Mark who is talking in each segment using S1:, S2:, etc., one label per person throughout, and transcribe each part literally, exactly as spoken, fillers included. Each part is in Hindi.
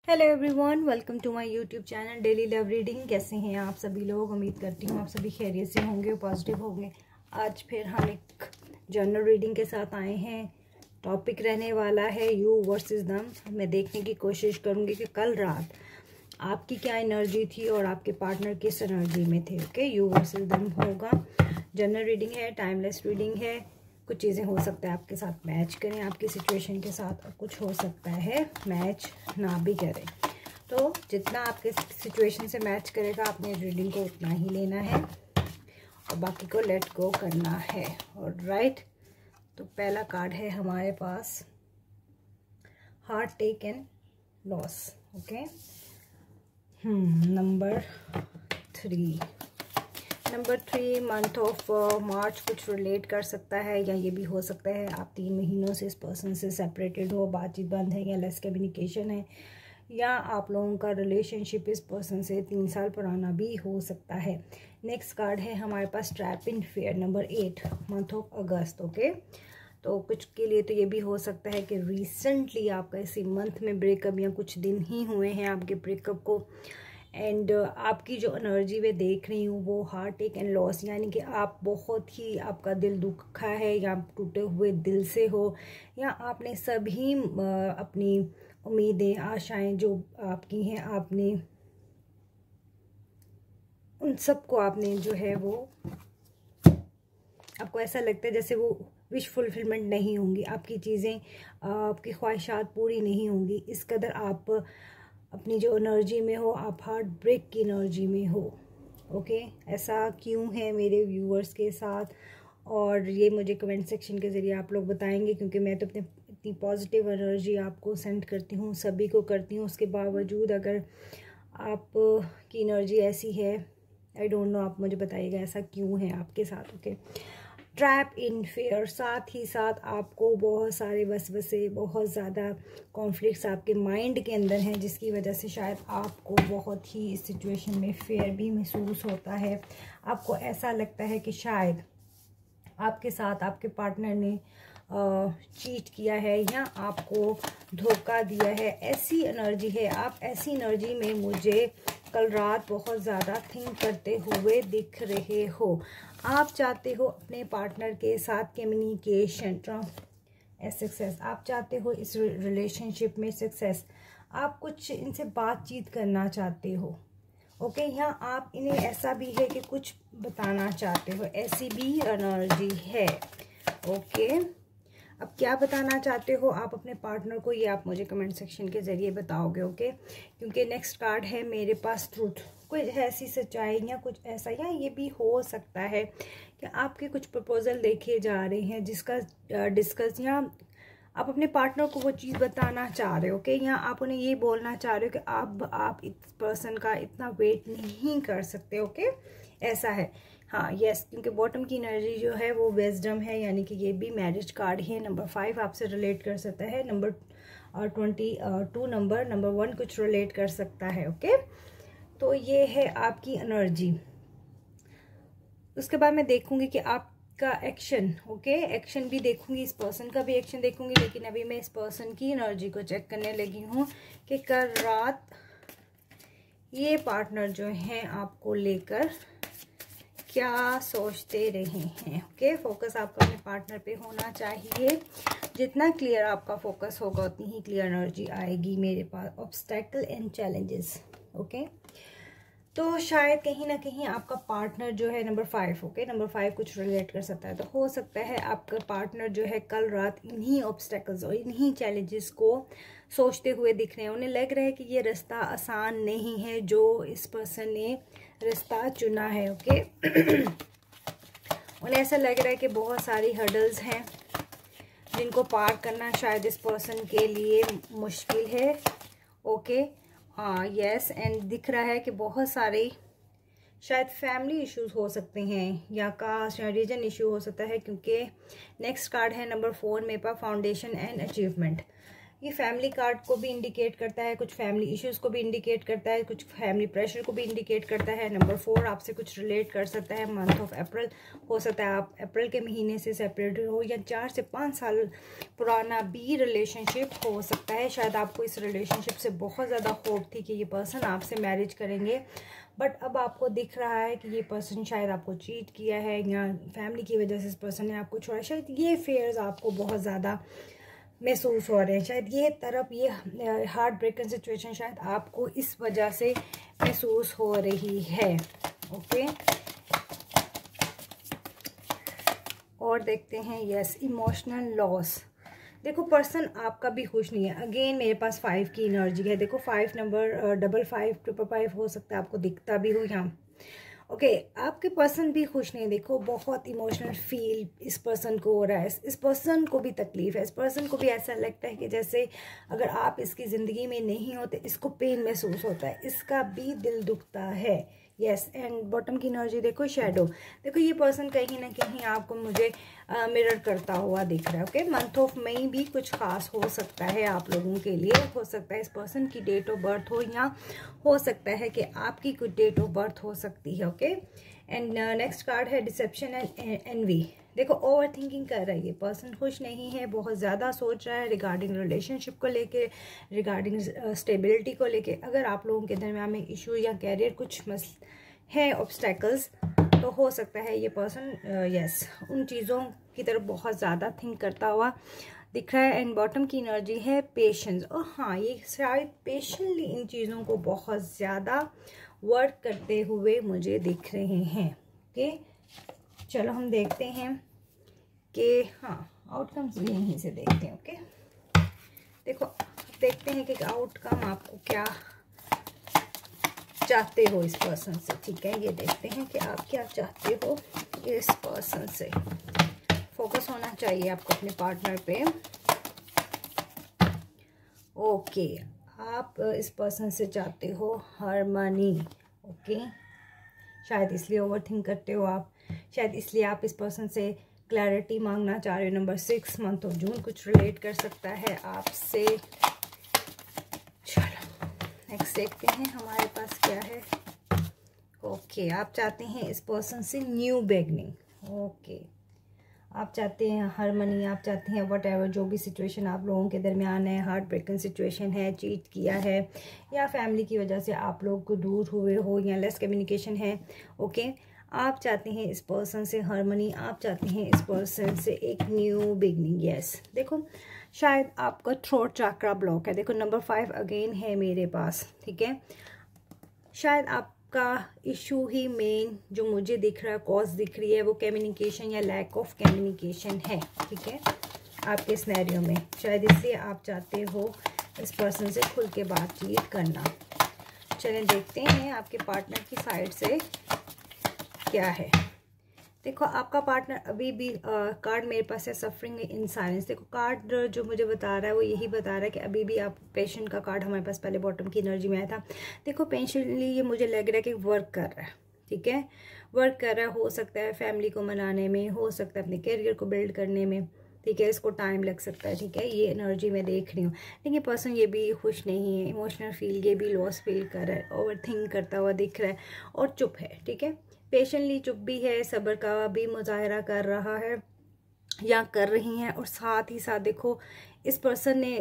S1: Hello everyone, welcome to my YouTube channel daily love reading. कैसे हैं आप सभी लोग? उम्मीद करती हूँ आप सभी खैरियत से होंगे, पॉजिटिव होंगे। आज फिर हम एक जनरल रीडिंग के साथ आए हैं। टॉपिक रहने वाला है यू वर्सेस दम। मैं देखने की कोशिश करूँगी कि कल रात आपकी क्या एनर्जी थी और आपके पार्टनर किस एनर्जी में थे। ओके, यू वर्सेस दम होगा। जनरल रीडिंग है, टाइमलेस रीडिंग है। कुछ चीज़ें हो सकता है आपके साथ मैच करें आपकी सिचुएशन के साथ, और कुछ हो सकता है मैच ना भी करें। तो जितना आपके सिचुएशन से मैच करेगा आपने रीडिंग को उतना ही लेना है और बाकी को लेट गो करना है। और राइट, तो पहला कार्ड है हमारे पास heartache and loss. Okay, hmm number three number three month of March कुछ रिलेट कर सकता है, या ये भी हो सकता है आप तीन महीनों से इस पर्सन से सेपरेटेड हो, बातचीत बंद है या लेस कम्युनिकेशन है, या आप लोगों का रिलेशनशिप इस पर्सन से तीन साल पुराना भी हो सकता है। नेक्स्ट कार्ड है हमारे पास trap in fair number eight month of August. Okay, तो कुछ के लिए तो ये भी हो सकता है कि रिसेंटली आपका इसी मंथ में ब्रेकअप, या कुछ दिन ही हुए हैं आपके ब्रेकअप को, एंड uh, आपकी जो एनर्जी में देख रही हूँ वो हार्ट टेक एंड लॉस, यानी कि आप बहुत ही, आपका दिल दुखा है, या आप टूटे हुए दिल से हो, या आपने सभी uh, अपनी उम्मीदें आशाएं जो आपकी हैं, आपने उन सबको आपने जो है वो, आपको ऐसा लगता है जैसे वो विश फुलफिलमेंट नहीं होंगी, आपकी चीज़ें, आपकी ख्वाहिशात पूरी नहीं होंगी। इस कदर आप अपनी जो एनर्जी में हो, आप हार्ट ब्रेक की एनर्जी में हो। ओके, ऐसा क्यों है मेरे व्यूअर्स के साथ, और ये मुझे कमेंट सेक्शन के ज़रिए आप लोग बताएंगे, क्योंकि मैं तो अपने इतनी पॉजिटिव एनर्जी आपको सेंड करती हूँ, सभी को करती हूँ। उसके बावजूद अगर आप की एनर्जी ऐसी है, आई डोंट नो, आप मुझे बताइएगा ऐसा क्यों है आपके साथ। ओके, ट्रैप इन फेयर, साथ ही साथ आपको बहुत सारे वसवसे, बहुत ज़्यादा कॉन्फ्लिक्ट्स आपके माइंड के अंदर हैं, जिसकी वजह से शायद आपको बहुत ही इस सिचुएशन में फेयर भी महसूस होता है। आपको ऐसा लगता है कि शायद आपके साथ आपके पार्टनर ने चीट किया है या आपको धोखा दिया है, ऐसी एनर्जी है। आप ऐसी एनर्जी में मुझे कल रात बहुत ज़्यादा थिंक करते हुए दिख रहे हो। आप चाहते हो अपने पार्टनर के साथ कम्युनिकेशन, सक्सेस, आप चाहते हो इस रिलेशनशिप में सक्सेस, आप कुछ इनसे बातचीत करना चाहते हो। ओके, यहाँ आप इन्हें ऐसा भी है कि कुछ बताना चाहते हो, ऐसी भी एनर्जी है। ओके, अब क्या बताना चाहते हो आप अपने पार्टनर को, ये आप मुझे कमेंट सेक्शन के ज़रिए बताओगे। ओके, क्योंकि नेक्स्ट कार्ड है मेरे पास ट्रूथ। कोई ऐसी सच्चाई या कुछ ऐसा, या ये भी हो सकता है कि आपके कुछ प्रपोजल देखे जा रहे हैं जिसका डिस्कस, या आप अपने पार्टनर को वो चीज़ बताना चाह रहे हो। ओके, या आप उन्हें ये बोलना चाह रहे हो कि आप आप इस पर्सन का इतना वेट नहीं कर सकते। ओके, ऐसा है। हाँ, यस, क्योंकि बॉटम की एनर्जी जो है वो विजडम है, यानी कि ये भी मैरिज कार्ड है। नंबर फाइव आपसे रिलेट कर सकता है, number twenty two number number one कुछ रिलेट कर सकता है। ओके, तो ये है आपकी एनर्जी। उसके बाद मैं देखूंगी कि आपका एक्शन, ओके, एक्शन भी देखूंगी, इस पर्सन का भी एक्शन देखूंगी, लेकिन अभी मैं इस पर्सन की एनर्जी को चेक करने लगी हूँ कि कल रात ये पार्टनर जो हैं आपको लेकर क्या सोचते रहे हैं। ओके, फोकस आपका अपने पार्टनर पे होना चाहिए। जितना क्लियर आपका फोकस होगा उतनी ही क्लियर एनर्जी आएगी मेरे पास। Obstacle and challenges. ओके, तो शायद कहीं ना कहीं आपका पार्टनर जो है number five, okay, number five कुछ रिलेट कर सकता है। तो हो सकता है आपका पार्टनर जो है कल रात इन्हीं ऑब्स्टेकल्स और इन्हीं चैलेंजेस को सोचते हुए दिख रहे हैं। उन्हें लग रहा है कि ये रास्ता आसान नहीं है जो इस पर्सन ने रास्ता चुना है। ओके, उन्हें ऐसा लग रहा है कि बहुत सारी हर्डल्स हैं जिनको पार करना शायद इस पर्सन के लिए मुश्किल है। ओके, हाँ, यस, एंड दिख रहा है कि बहुत सारे शायद फैमिली इश्यूज हो सकते हैं, या कास्ट या रीजन इशू हो सकता है, क्योंकि नेक्स्ट कार्ड है नंबर फोर मेरे पास फाउंडेशन एंड अचीवमेंट। ये फैमिली कार्ड को भी इंडिकेट करता है, कुछ फैमिली इश्यूज़ को भी इंडिकेट करता है, कुछ फैमिली प्रेशर को भी इंडिकेट करता है। नंबर फोर, आपसे कुछ रिलेट कर सकता है। मंथ ऑफ अप्रैल हो सकता है आप अप्रैल के महीने से सेपरेटेड हो, या चार से पाँच साल पुराना भी रिलेशनशिप हो सकता है। शायद आपको इस रिलेशनशिप से बहुत ज़्यादा होप थी कि ये पर्सन आपसे मैरिज करेंगे, बट अब आपको दिख रहा है कि ये पर्सन शायद आपको चीट किया है, या फैमिली की वजह से इस पर्सन ने आपको छोड़ा। शायद ये फेयर्स आपको बहुत ज़्यादा महसूस हो रहे हैं। शायद ये तरफ ये हार्ट ब्रेकन सिचुएशन शायद आपको इस वजह से महसूस हो रही है। ओके, और देखते हैं यस इमोशनल लॉस। देखो पर्सन आपका भी खुश नहीं है। अगेन मेरे पास फाइव की एनर्जी है। देखो five number double five triple five हो सकता है आपको दिखता भी हो यहाँ। ओके okay, आपके पर्सन भी खुश नहीं। देखो बहुत इमोशनल फील इस पर्सन को हो रहा है। इस पर्सन को भी तकलीफ है। इस पर्सन को भी ऐसा लगता है कि जैसे अगर आप इसकी ज़िंदगी में नहीं होते इसको पेन महसूस होता है, इसका भी दिल दुखता है। यस, एंड बॉटम की एनर्जी देखो शैडो। देखो ये पर्सन कहीं ना कहीं आपको मुझे मिरर करता हुआ दिख रहा है। ओके, मंथ ऑफ मई भी कुछ खास हो सकता है आप लोगों के लिए। हो सकता है इस पर्सन की डेट ऑफ बर्थ हो, या हो सकता है कि आपकी कुछ डेट ऑफ बर्थ हो सकती है। ओके, एंड नेक्स्ट कार्ड है डिसेप्शन एंड एनवी। देखो ओवर थिंकिंग कर रहा है ये पर्सन, खुश नहीं है, बहुत ज़्यादा सोच रहा है रिगार्डिंग रिलेशनशिप को लेके, रिगार्डिंग स्टेबिलिटी को लेके। अगर आप लोगों के दरम्यान में इशू या कैरियर कुछ मस है ऑब्स्टेकल्स, तो हो सकता है ये पर्सन यस उन चीज़ों की तरफ बहुत ज़्यादा थिंक करता हुआ दिख रहा है। एंड बॉटम की एनर्जी है पेशेंस। और हाँ, ये शायद पेशेंटली इन चीज़ों को बहुत ज़्यादा वर्क करते हुए मुझे दिख रहे हैं। ओके, चलो हम देखते हैं कि हाँ आउटकम्स भी यहीं से देखते हैं। ओके, देखो देखते हैं कि आउटकम आपको क्या चाहते हो इस पर्सन से। ठीक है, ये देखते हैं कि आप क्या चाहते हो इस पर्सन से। फोकस होना चाहिए आपको अपने पार्टनर पे। ओके, आप इस पर्सन से चाहते हो हार्मनी। ओके, शायद इसलिए ओवर थिंक करते हो आप, शायद इसलिए आप इस पर्सन से क्लैरिटी मांगना चाह रहे हो। Number six, month of June कुछ रिलेट कर सकता है आपसे। चलो नेक्स्ट देखते हैं हमारे पास क्या है। ओके okay, आप चाहते हैं इस पर्सन से न्यू बिगनिंग। ओके, आप चाहते हैं हार्मनी, आप चाहते हैं वट एवर जो भी सिचुएशन आप लोगों के दरमियान है, हार्ट ब्रेकिंग सिचुएशन है, चीट किया है, या फैमिली की वजह से आप लोग को दूर हुए हो, या लेस कम्युनिकेशन है। ओके okay, आप चाहते हैं इस पर्सन से हार्मनी, आप चाहते हैं इस पर्सन से एक न्यू बिगनिंग। यस, देखो शायद आपका थ्रोट चक्रा ब्लॉक है। देखो नंबर फाइव अगेन है मेरे पास। ठीक है, शायद आपका इशू ही मेन जो मुझे दिख रहा है, कॉज दिख रही है, वो कम्युनिकेशन या लैक ऑफ कम्युनिकेशन है। ठीक है, आपके सिनेरियो में शायद इसलिए आप चाहते हो इस पर्सन से खुल के बातचीत करना। चलें देखते हैं आपके पार्टनर की साइड से क्या है। देखो आपका पार्टनर अभी भी कार्ड मेरे पास है सफरिंग इन साइलेंस। देखो कार्ड जो मुझे बता रहा है वो यही बता रहा है कि अभी भी आप पेशेंट का कार्ड हमारे पास पहले बॉटम की एनर्जी में आया था। देखो पेशेंटली ये मुझे लग रहा है कि वर्क कर रहा है। ठीक है, वर्क कर रहा है, हो सकता है फैमिली को मनाने में, हो सकता है अपने करियर को बिल्ड करने में। ठीक है, इसको टाइम लग सकता है। ठीक है, ये एनर्जी मैं देख रही हूँ। लेकिन ये पर्सन ये भी खुश नहीं है, इमोशनल फील ये भी लॉस फील कर रहा है, ओवर थिंक करता हुआ दिख रहा है, और चुप है। ठीक है, पेशेंटली चुप भी है, सब्र का भी मुजाहरा कर रहा है या कर रही हैं। और साथ ही साथ देखो इस पर्सन ने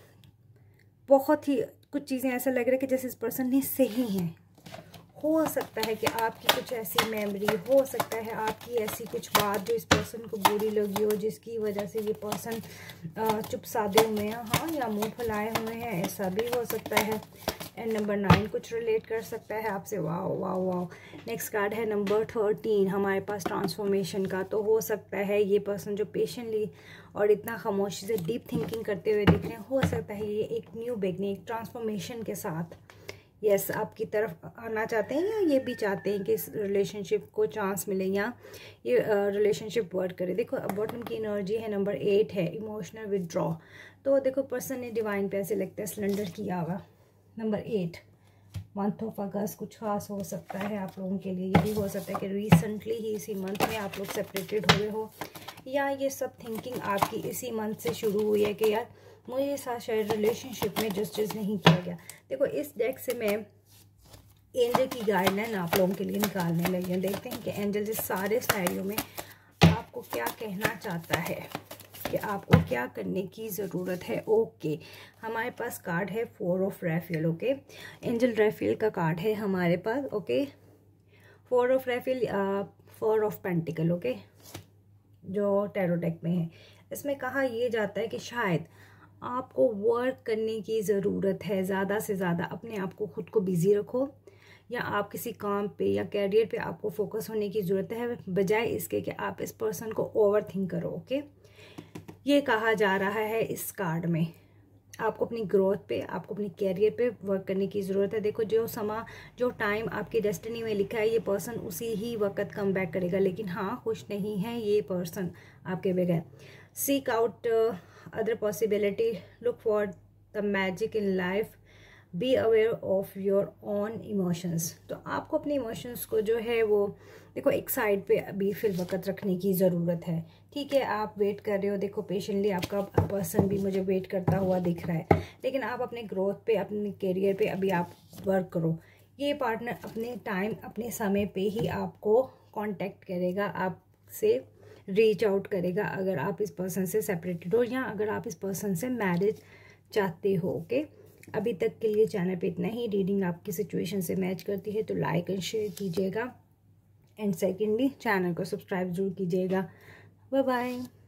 S1: बहुत ही कुछ चीज़ें ऐसा लग रहा है कि जैसे इस पर्सन ने सही हैं। हो सकता है कि आपकी कुछ ऐसी मेमोरी, हो सकता है आपकी ऐसी कुछ बात जो इस पर्सन को बुरी लगी हो, जिसकी वजह से ये पर्सन चुप साधे हुए हैं, हाँ, या मुंह फैलाए हुए हैं, ऐसा भी हो सकता है। एंड नंबर नाइन कुछ रिलेट कर सकता है आपसे। Wow wow wow. Next card है नंबर थर्टीन हमारे पास ट्रांसफॉर्मेशन का। तो हो सकता है ये पर्सन जो पेशेंटली और इतना खामोशी से डीप थिंकिंग करते हुए दिख रहे हैं, हो सकता है ये एक न्यू बिगनिंग, एक ट्रांसफॉर्मेशन के साथ यस yes, आपकी तरफ आना चाहते हैं, या ये भी चाहते हैं कि इस रिलेशनशिप को चांस मिले या ये रिलेशनशिप वर्क करे। देखो बॉटम की एनर्जी है नंबर एट है इमोशनल विदड्रॉ। तो देखो पर्सन ने डिवाइन पे ऐसे लगता है सिलेंडर किया हुआ। Number eight month of August कुछ खास हो सकता है आप लोगों के लिए। ये भी हो सकता है कि रिसेंटली ही इसी मंथ में आप लोग सेपरेटेड हुए हो, या ये सब थिंकिंग आपकी इसी मंथ से शुरू हुई है कि यार मुझे साथ शायद रिलेशनशिप में जस्टिस नहीं किया गया। देखो इस डेक से मैं एंजल की गाइडलाइन आप लोगों के लिए निकालने लगी हूँ। देखते हैं कि एंजल इस सारे सिनेरियो में आपको क्या कहना चाहता है, कि आपको क्या करने की ज़रूरत है। ओके, हमारे पास कार्ड है four of Raphael. Okay, angel Raphael का कार्ड है हमारे पास। Okay, four of Raphael, four of pentacle. Okay, जो टैरो डेक में है, इसमें कहा यह जाता है कि शायद आपको वर्क करने की ज़रूरत है। ज़्यादा से ज़्यादा अपने आप को खुद को बिज़ी रखो, या आप किसी काम पे या कैरियर पे आपको फोकस होने की ज़रूरत है, बजाय इसके कि आप इस पर्सन को ओवर थिंक करो। ओके, ये कहा जा रहा है इस कार्ड में। आपको अपनी ग्रोथ पे, आपको अपनी कैरियर पे वर्क करने की ज़रूरत है। देखो जो समा जो टाइम आपकी डेस्टिनी में लिखा है, ये पर्सन उसी ही वक्त कम बैक करेगा, लेकिन हाँ खुश नहीं है ये पर्सन आपके बगैर। Seek out other possibility, look for the magic in life, be aware of your own emotions. तो आपको अपने इमोशंस को जो है वो देखो एक साइड पे अभी फिल वक्त रखने की ज़रूरत है। ठीक है, आप वेट कर रहे हो, देखो पेशेंटली आपका पर्सन भी मुझे वेट करता हुआ दिख रहा है, लेकिन आप अपने ग्रोथ पे, अपने करियर पे अभी आप वर्क करो। ये पार्टनर अपने टाइम, अपने समय पे ही आपको कांटेक्ट करेगा, आपसे रीच आउट करेगा, अगर आप इस पर्सन से सेपरेटेड हो या अगर आप इस पर्सन से मैरिज चाहते हो। ओके, अभी तक के लिए चैनल पे इतना ही। रीडिंग आपकी सिचुएशन से मैच करती है तो लाइक एंड शेयर कीजिएगा, एंड सेकेंडली चैनल को सब्सक्राइब जरूर कीजिएगा। Bye bye.